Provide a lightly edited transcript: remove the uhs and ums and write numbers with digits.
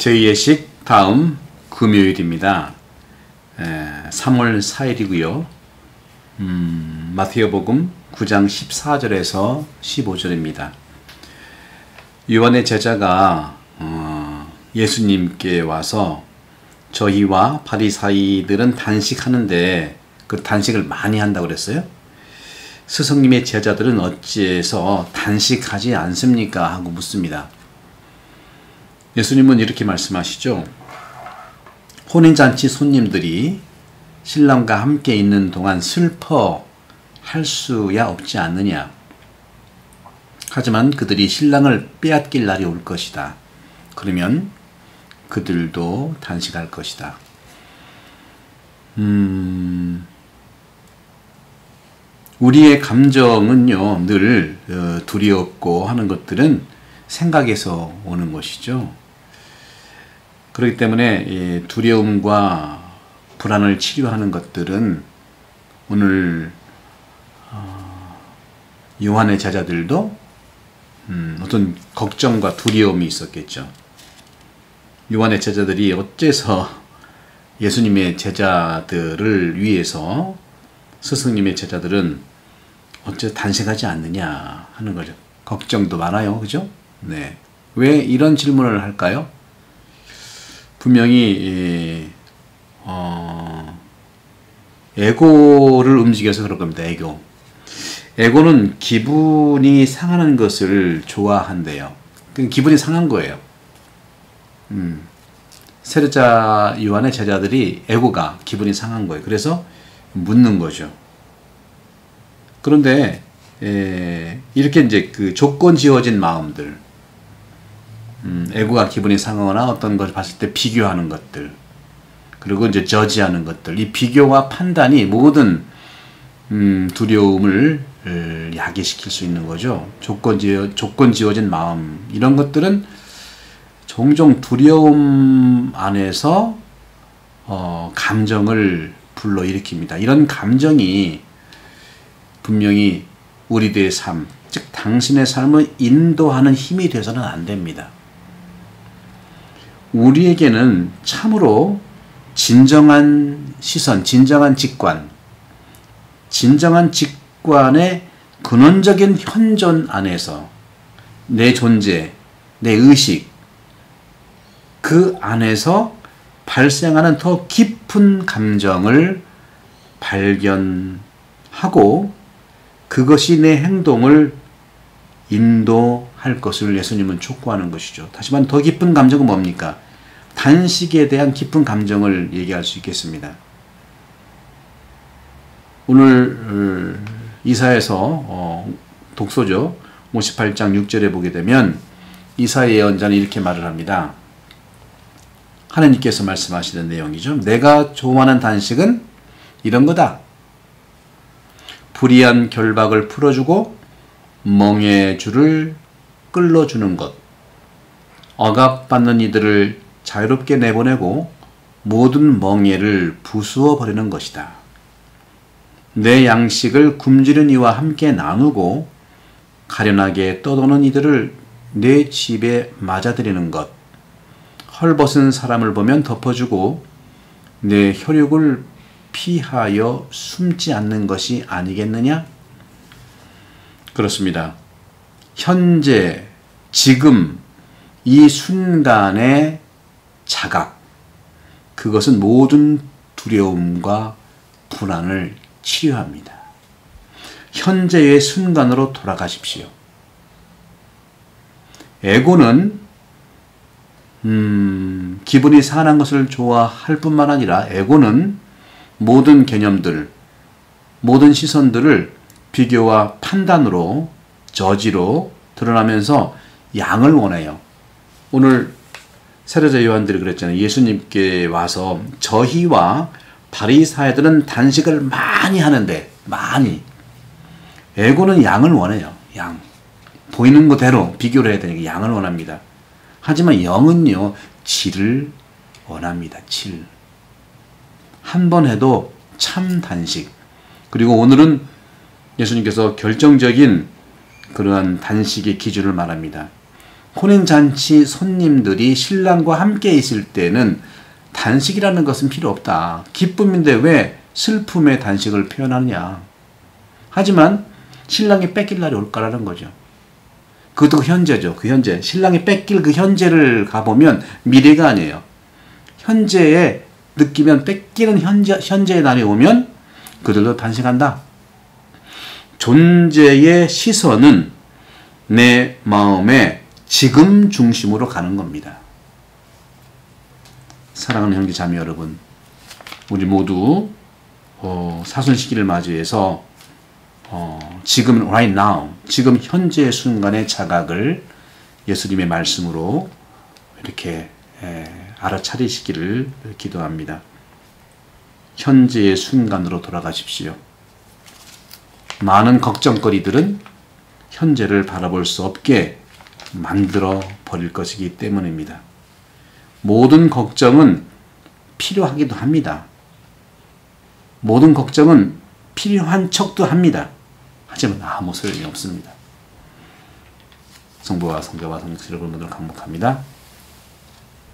제2예식 다음 금요일입니다. 3월 4일이고요. 마태복음 9장 14절에서 15절입니다. 요한의 제자가 예수님께 와서 저희와 바리사이들은 단식하는데 그 단식을 많이 한다고 그랬어요. 스승님의 제자들은 어찌해서 단식하지 않습니까? 하고 묻습니다. 예수님은 이렇게 말씀하시죠. 혼인잔치 손님들이 신랑과 함께 있는 동안 슬퍼할 수야 없지 않느냐. 하지만 그들이 신랑을 빼앗길 날이 올 것이다. 그러면 그들도 단식할 것이다. 우리의 감정은요, 늘 두렵고 하는 것들은 생각에서 오는 것이죠. 그렇기 때문에 두려움과 불안을 치료하는 것들은 오늘 요한의 제자들도 어떤 걱정과 두려움이 있었겠죠. 요한의 제자들이 어째서 예수님의 제자들을 위해서 스승님의 제자들은 어째 단식하지 않느냐 하는 거죠. 걱정도 많아요. 그죠? 네. 왜 이런 질문을 할까요? 분명히 에고를 움직여서 그럴 겁니다. 에고는 기분이 상하는 것을 좋아한대요. 기분이 상한 거예요. 세례자 요한의 제자들이 에고가 기분이 상한 거예요. 그래서 묻는 거죠. 그런데 이렇게 이제 그 조건 지어진 마음들, 에고가 기분이 상하거나 어떤 것을 봤을 때 비교하는 것들, 그리고 이제 저지하는 것들, 이 비교와 판단이 모든 두려움을 야기시킬 수 있는 거죠. 조건 지어진 마음, 이런 것들은 종종 두려움 안에서 감정을 불러일으킵니다. 이런 감정이 분명히 우리들의 삶, 즉 당신의 삶을 인도하는 힘이 되어서는 안 됩니다. 우리에게는 참으로 진정한 시선, 진정한 직관의 근원적인 현존 안에서 내 존재, 내 의식, 그 안에서 발생하는 더 깊은 감정을 발견하고 그것이 내 행동을 인도할 것을 예수님은 촉구하는 것이죠. 다시 말하면 더 깊은 감정은 뭡니까? 단식에 대한 깊은 감정을 얘기할 수 있겠습니다. 오늘 이사야서 독소죠. 58장 6절에 보게 되면 이사야 예언자는 이렇게 말을 합니다. 하나님께서 말씀하시는 내용이죠. 내가 좋아하는 단식은 이런 거다. 불의한 결박을 풀어주고 멍에의 줄을 끌어주는 것. 억압받는 이들을 자유롭게 내보내고 모든 멍에를 부수어 버리는 것이다. 내 양식을 굶주린 이와 함께 나누고 가련하게 떠도는 이들을 내 집에 맞아들이는 것. 헐벗은 사람을 보면 덮어주고 내 혈육을 피하여 숨지 않는 것이 아니겠느냐? 그렇습니다. 현재, 지금, 이 순간의 자각, 그것은 모든 두려움과 불안을 치료합니다. 현재의 순간으로 돌아가십시오. 에고는 기분이 상한 것을 좋아할 뿐만 아니라 에고는 모든 개념들, 모든 시선들을 비교와 판단으로, 저지로 드러나면서 양을 원해요. 오늘 세례자 요한들이 그랬잖아요. 예수님께 와서 저희와 바리사이들은 단식을 많이 하는데, 많이. 에고는 양을 원해요. 양. 보이는 그대로 비교를 해야 되니까 양을 원합니다. 하지만 영은요, 질을 원합니다. 질. 한 번 해도 참 단식. 그리고 오늘은 예수님께서 결정적인 그러한 단식의 기준을 말합니다. 혼인잔치 손님들이 신랑과 함께 있을 때는 단식이라는 것은 필요 없다. 기쁨인데 왜 슬픔의 단식을 표현하느냐. 하지만 신랑이 뺏길 날이 올 거라는 거죠. 그것도 현재죠. 그 현재. 신랑이 뺏길 그 현재를 가보면 미래가 아니에요. 현재에 느끼면 뺏기는 현재의 날이 오면 그들도 단식한다. 존재의 시선은 내 마음의 지금 중심으로 가는 겁니다. 사랑하는 형제 자매 여러분, 우리 모두 사순 시기를 맞이해서 지금 right now, 지금 현재의 순간의 자각을 예수님의 말씀으로 이렇게 알아차리시기를 기도합니다. 현재의 순간으로 돌아가십시오. 많은 걱정거리들은 현재를 바라볼 수 없게 만들어 버릴 것이기 때문입니다. 모든 걱정은 필요하기도 합니다. 모든 걱정은 필요한 척도 합니다. 하지만 아무 소용이 없습니다. 성부와 성자와 성령 여러분들 강복합니다.